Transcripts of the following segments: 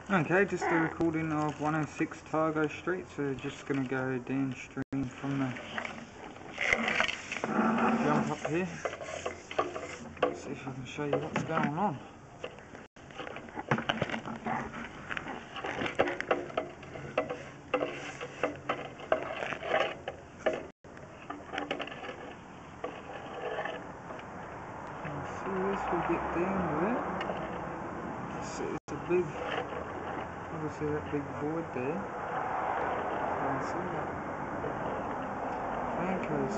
Okay, just a recording of 106 Targo Street, so just going to go downstream from the jump up here. Let's see if I can show you what's going on. See this, we get down with it. It's a big, obviously that big void there. You can see that. Fanco's,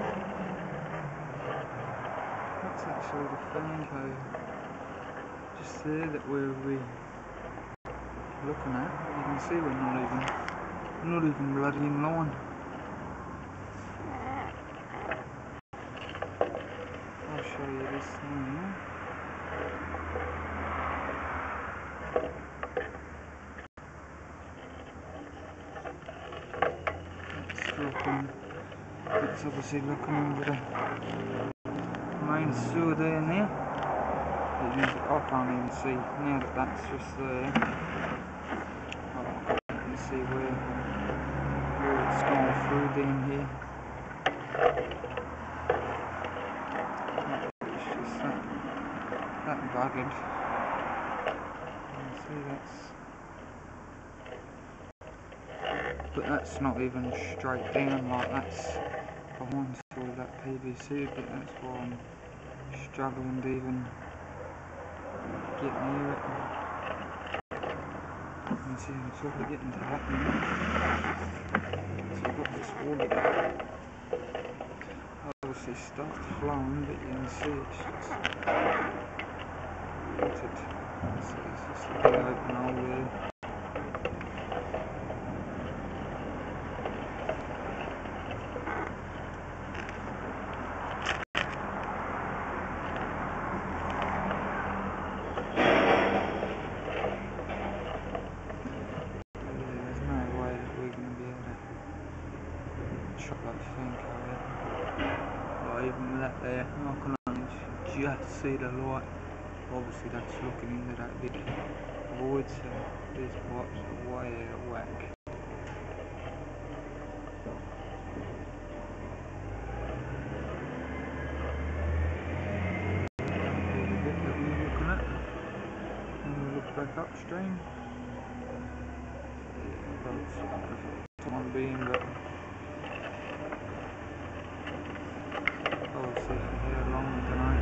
that's actually the Fanco just there that we're looking at. You can see we're not even bloody in line. I'll show you this now. It's obviously looking into the main sewer there now. I can't even see now that that's just there. I can see where it's going through down here. It's just that buggered. You can see but that's not even straight down, like that's behind sort of that PVC bit. That's why I'm struggling to even get near it. You can see I'm sort of getting to that now. So I've got this water that obviously starts flowing, but you can see it's just a big open hole there. Even with that there, I can only just see the light. Obviously that's looking into that big void, so these pipes are way out of whack. There's a bit that we're looking at. And we look back upstream. Yeah, well, it's time being, but obviously for how long, I don't know.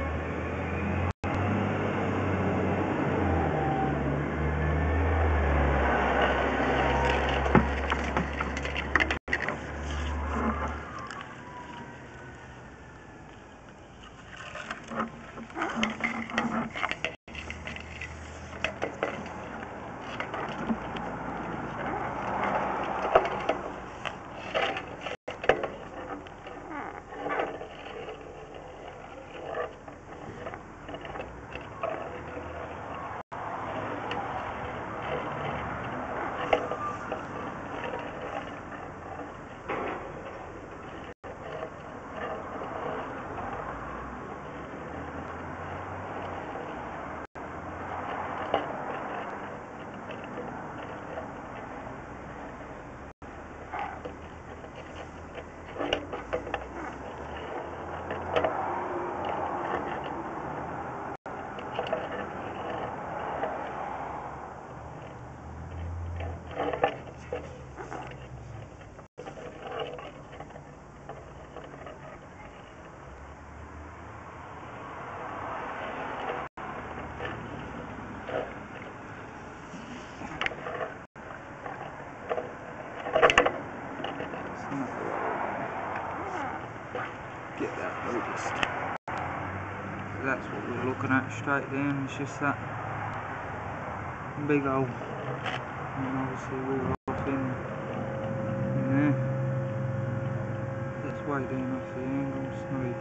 Get that noticed. So that's what we're looking at straight down. It's just that big hole, and obviously we're off in there. That's way down off the angle. It's not even.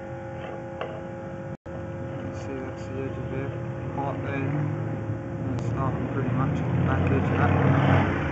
You can see that's the edge of it, right there. And it's starting pretty much at the back edge of that.